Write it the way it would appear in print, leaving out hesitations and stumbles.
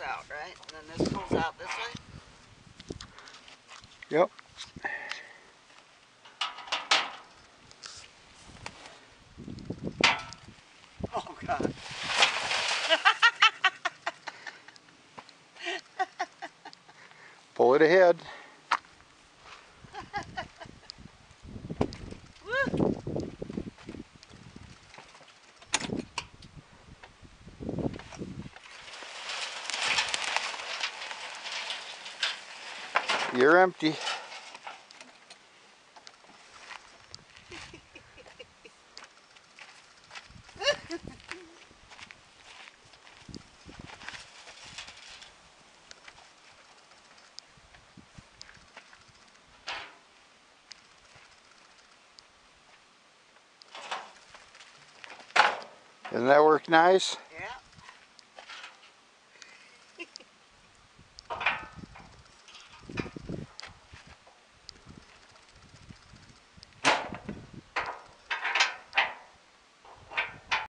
out, right? And then this pulls out this way? Yep. Oh, God. Pull it ahead. You're empty. Doesn't that work nice?